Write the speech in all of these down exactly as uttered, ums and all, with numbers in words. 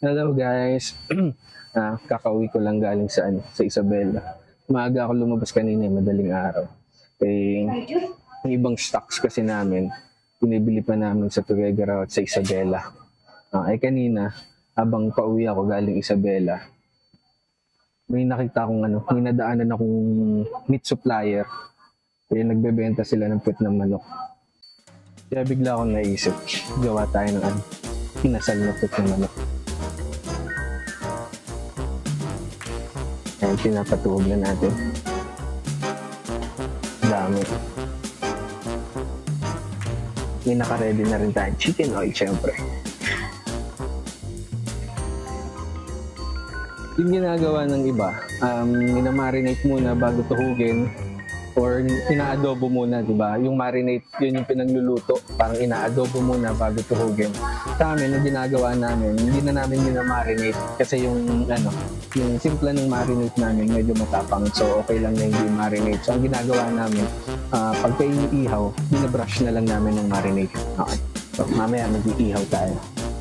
Hello guys. ah, kakauwi ko lang galing sa ano, sa Isabela. Maaga ako lumabas kanina, madaling araw. Eh, yung ibang stocks kasi namin, binibili pa namin sa Tuguegarao at sa Isabela. Ah, eh kanina, habang pauwi ako galing Isabela, may nakita akong ano, may nadaanan akong meat supplier. Kaya nagbebenta sila ng puwet ng manok. Kaya bigla akong naisip, gawa tayo ng ano, kinasal na puwet ng manok. Ayan, pinapatuhog na natin. Dami. May naka-ready na rin tayo. Chicken oil, syempre. Yung ginagawa ng iba, um, minamarinate muna bago tuhugin or ina-adobo muna, di ba? Yung marinate, yun yung pinagluluto. Parang ina-adobo muna bago tuhugin. Sa amin, yung ginagawa namin, hindi na namin minamarinate kasi yung, ano, yung simple ng marinate namin medyo matapang. So, okay lang na hindi marinate. So, ang ginagawa namin, uh, pagka iniihaw, binabrush na lang namin ng marinate. Okay. So, mamaya mag-iihaw tayo.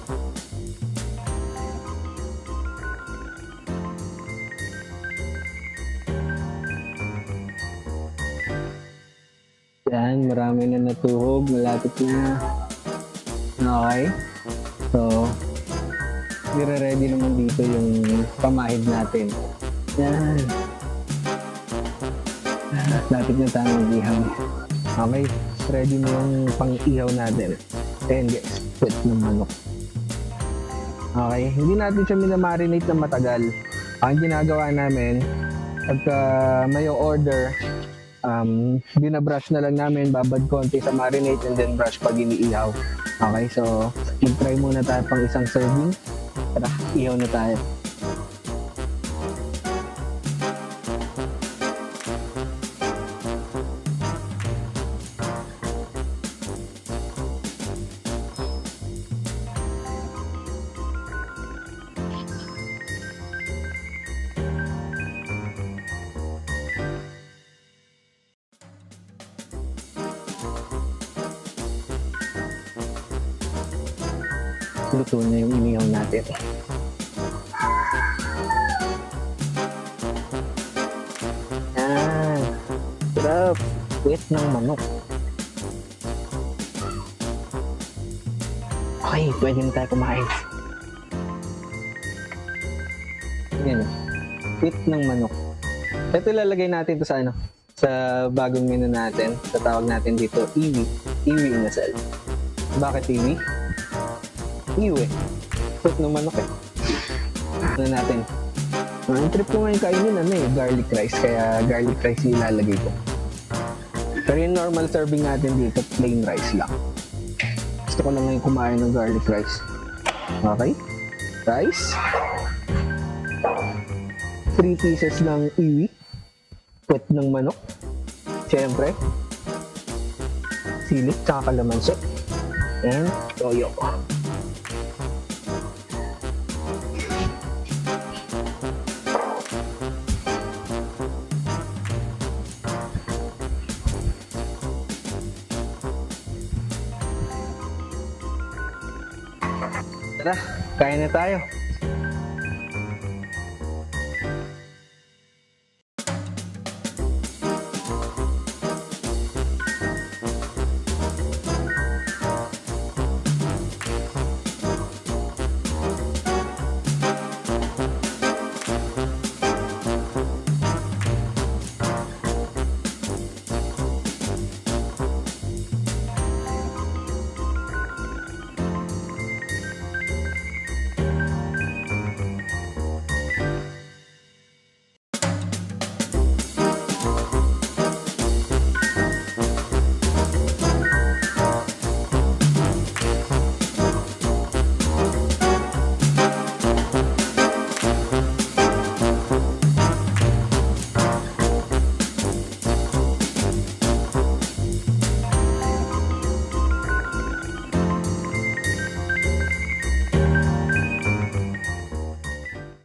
Yan, marami na natuhog, malapit na. Okay. So, nire-ready naman dito yung pamahid natin. Yan. Lapit na tayo mag-ihaw. Okay, ready na yung pang-ihaw natin. Ayan guys, puwet ng manok. Okay, hindi natin siya minamarinate na matagal. Ang ginagawa namin, pagka may order, um, binabrush na lang namin, babad konti sa marinate and then brush pag iniihaw. Okay, so mag-try muna tayo pang isang serving. Tara, ihaw na tayo. Luto na yung inihaw natin. Yan. Sarap. Puwet ng manok. Okay, pwede na tayo kumain. Yan. Puwet ng manok. Ito ilalagay natin ito sa ano, sa bagong menu natin. Sa tawag natin dito, iwi. Iwi inasal. Bakit iwi? Iwi. Puwet ng manok eh. Ano natin? Ang trip ko ngayon kainin ano eh, garlic rice. Kaya garlic rice yung ilalagay ko. Pero yung normal serving natin dito, plain rice lang. Gusto ko lang ngayon kumain ng garlic rice. Okay? Rice. Three pieces ng iwi. Puwet ng manok. Siyempre. Sili, tsaka kalamansi. And toyo. Tara, kain na tayo.